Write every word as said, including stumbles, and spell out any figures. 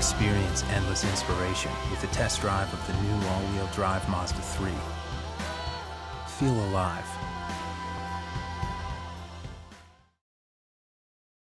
Experience endless inspiration with the test drive of the new all-wheel drive Mazda three. Feel alive